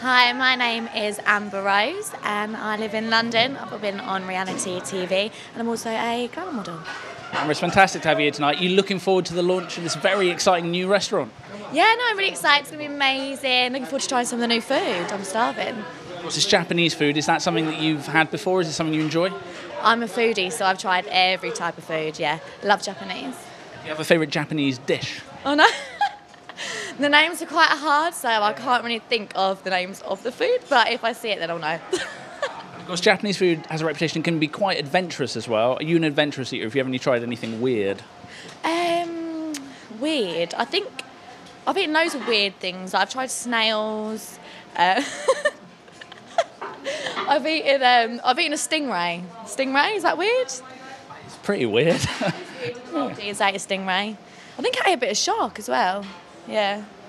Hi, my name is Amber Rose and I live in London. I've been on reality TV and I'm also a glamour model. Amber, it's fantastic to have you here tonight. You looking forward to the launch of this very exciting new restaurant? Yeah, no, I'm really excited. It's going to be amazing. Looking forward to trying some of the new food. I'm starving. What's this Japanese food? Is that something that you've had before? Is it something you enjoy? I'm a foodie, so I've tried every type of food, yeah. Love Japanese. Do you have a favourite Japanese dish? Oh no. The names are quite hard, so I can't really think of the names of the food, but if I see it, then I'll know. Of course, Japanese food has a reputation, it can be quite adventurous as well. Are you an adventurous eater? Have you ever tried anything weird? Weird. I think I've eaten loads of weird things. I've tried snails. I've eaten a stingray. Stingray, is that weird? It's pretty weird. Is that a stingray? I think I ate a bit of shark as well. Yeah.